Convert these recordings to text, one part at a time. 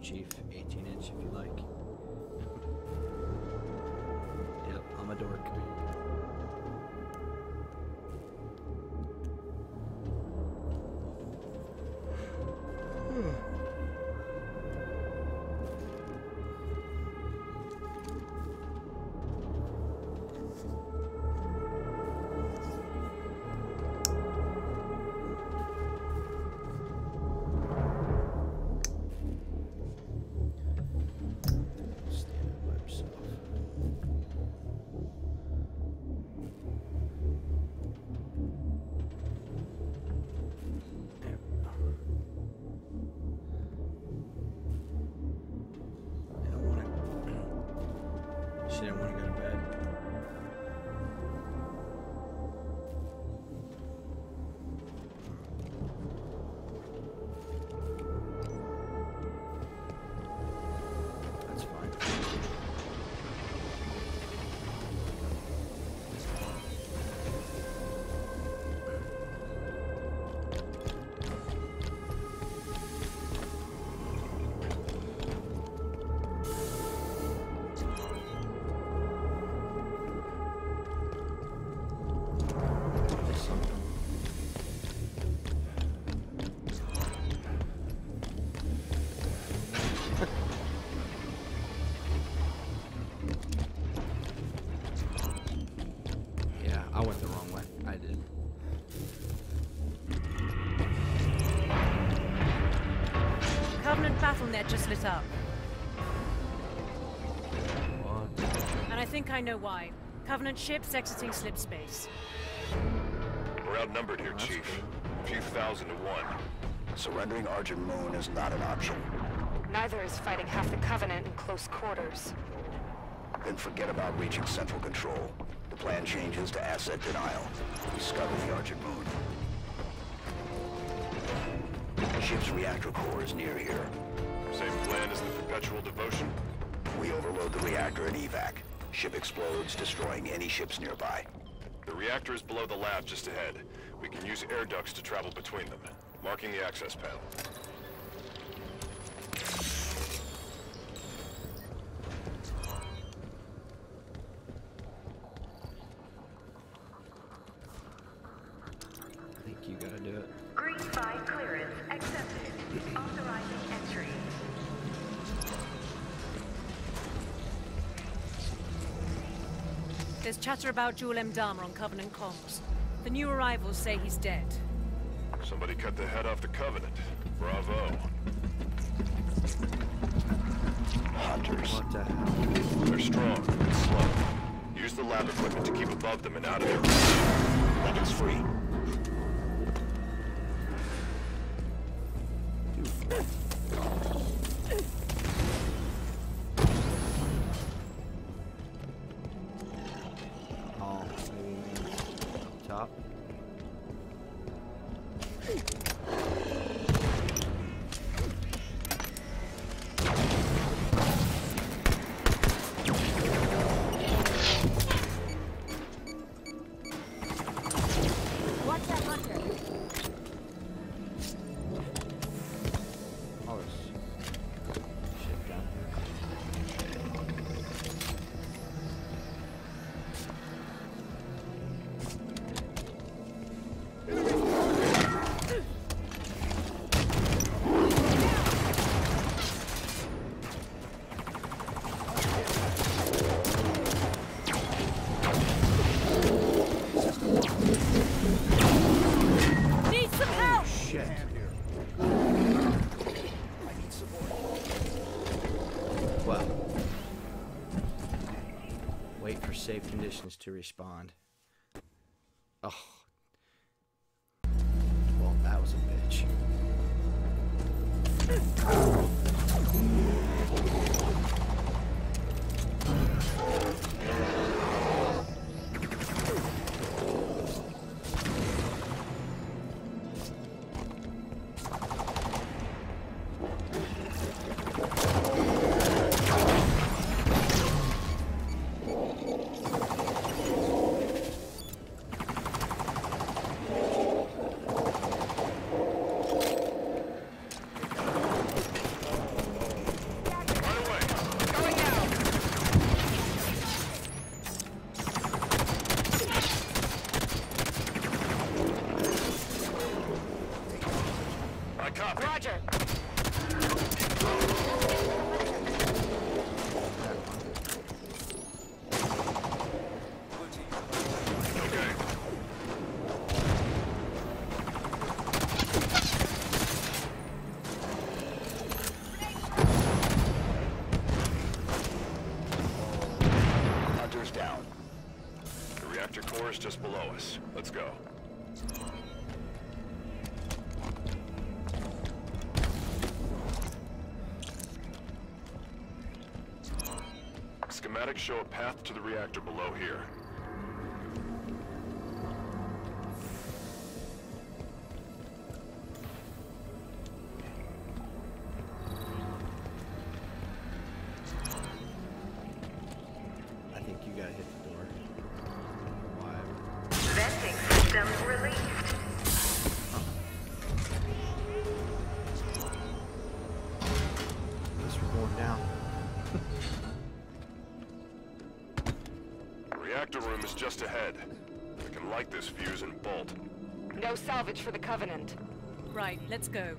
Chief. 18-inch if you like. Yep, I'm a dork. She didn't want to go to bed. That's fine. Yeah, I went the wrong way. I did. Covenant BattleNet just lit up. What? And I think I know why. Covenant ships exiting slip space. We're outnumbered here, That's Chief. good. A few thousand to one. Surrendering Argent Moon is not an option. Neither is fighting half the Covenant in close quarters. Then forget about reaching central control. The plan changes to asset denial. Discover the Argent Moon. Ship's reactor core is near here. Same plan as the Perpetual Devotion? We overload the reactor and evac. Ship explodes, destroying any ships nearby. The reactor is below the lab just ahead. We can use air ducts to travel between them. Marking the access panel. I think you gotta do it. Green 5 clearance accepted. Authorizing entry. There's chatter about Jul Mdama on Covenant comms. The new arrivals say he's dead. Somebody cut the head off the Covenant. Bravo. Hunters. What the hell? They're strong, but slow. Use the lab equipment to keep above them and out of their reach. Lincoln's free. Oh, maybe up top. Watch that hunter. All this shit down here. Need some help! Shit. Well, wait for safe conditions to respond. Oh. Well, that was a bitch. door is just below us. Let's go. Schematics show a path to the reactor below here. I think you gotta hit the door. Why? Venting system released. At least we're going down. Reactor room is just ahead. We can light this fuse and bolt. No salvage for the Covenant. Right, let's go.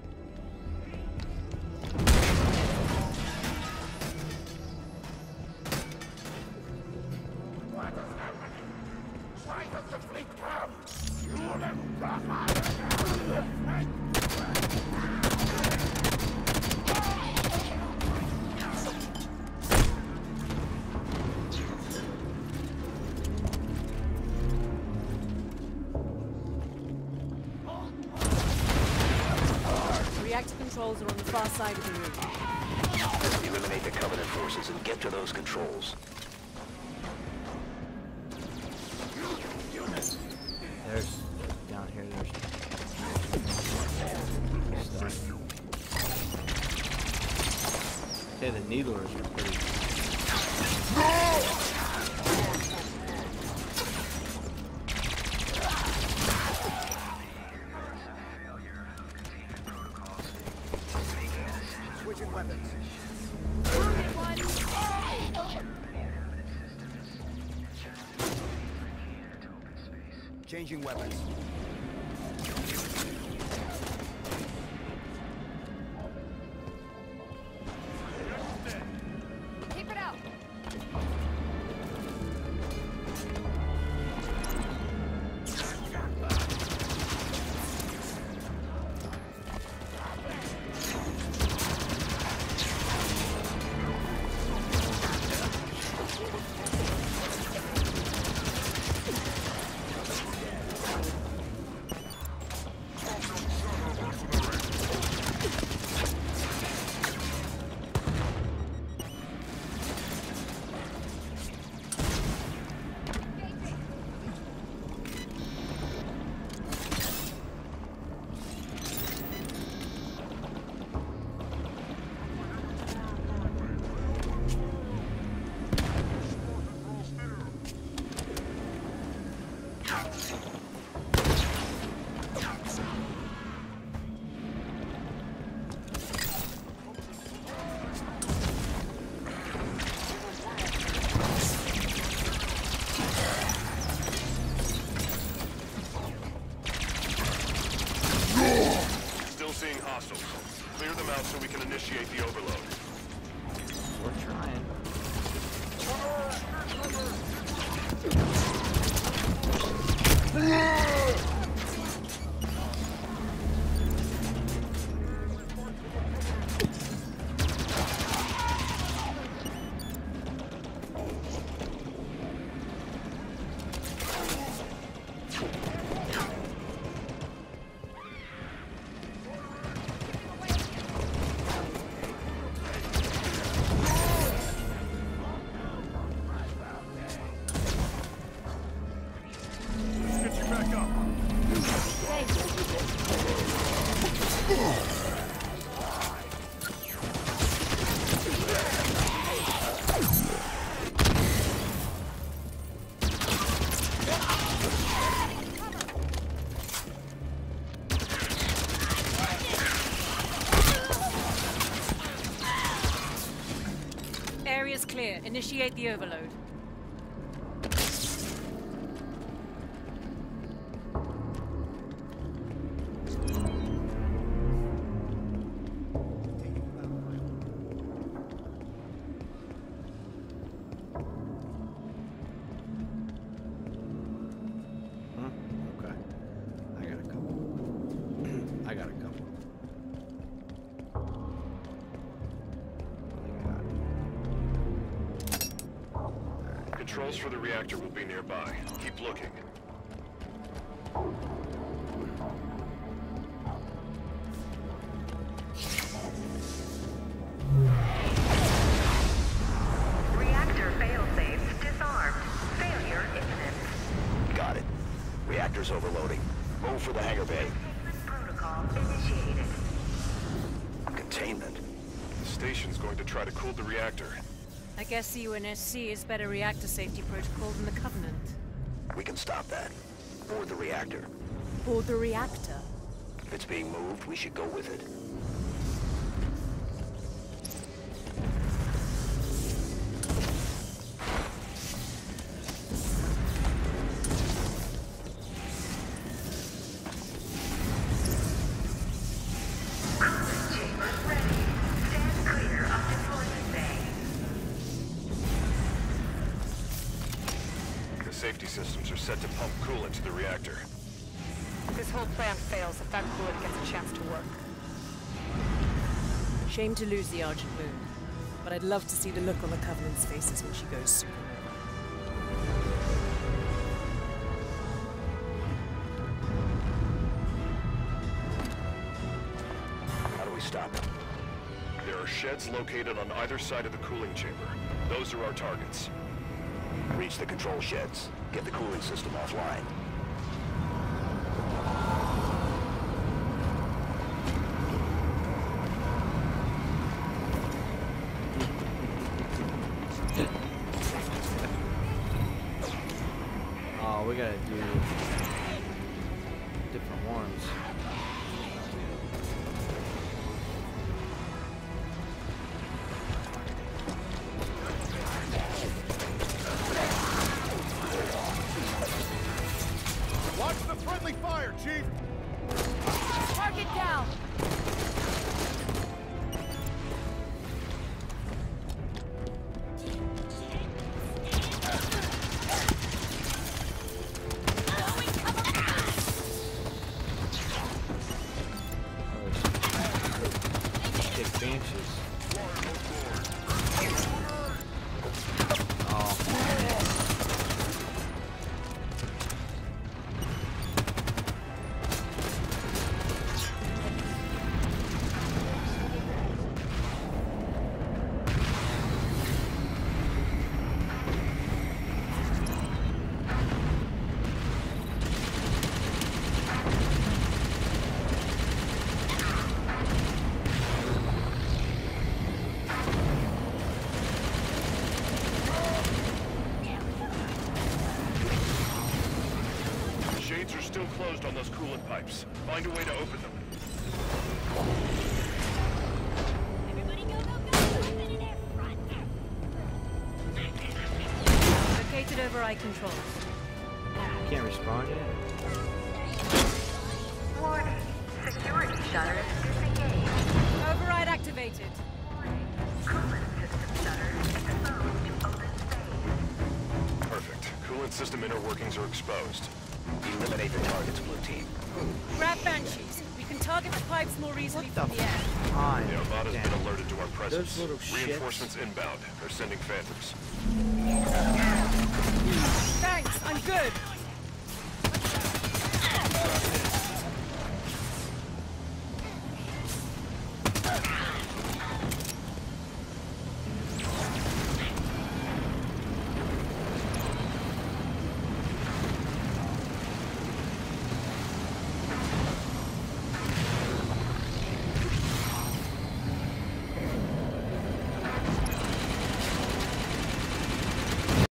Reactor controls are on the far side of the room. Let's eliminate the Covenant forces and get to those controls. There's down here. There's stuff. Okay, the needlers are pretty. Switching weapons. Changing weapons. Keep it out. Still seeing hostiles. Clear them out so we can initiate the overload. We're trying. Get you back up. Area's clear. Initiate the overload. Okay. I got a couple. I got a couple. What do you got? Controls for the reactor will be nearby. Keep looking. Reactor failsafe disarmed. Failure imminent. Got it. Reactor's overloading. Move for the hangar bay. Protocol initiated. Containment. The station's going to try to cool the reactor. I guess UNSC is better reactor safety protocol than the Covenant. We can stop that. Board the reactor. Board the reactor? If it's being moved, we should go with it. Coolant chamber ready. Stand clear of deployment bay. The safety systems are set to pump coolant to the reactor. This whole plan fails if that coolant gets a chance to work. Shame to lose the Argent Moon, but I'd love to see the look on the Covenant's faces when she goes supernova. How do we stop it? There are sheds located on either side of the cooling chamber. Those are our targets. Reach the control sheds. Get the cooling system offline. Oh, we gotta do different ones. Watch the friendly fire, Chief! Target down! Big benches. Shades are still closed on those coolant pipes. Find a way to open them. Everybody go, go, go! Open it in front! Located override controls. Can't respond yet? Warning. Security shutters disengaged. Override activated. Warning. Coolant system shutters exposed to open space. Perfect. Coolant system inner workings are exposed. Eliminate the targets, Blue Team. Grab Banshees. We can target the pipes more easily What from the the air. Fine. The Armada's Damn. been alerted to our presence. Those little shits. Reinforcements inbound. They're sending phantoms.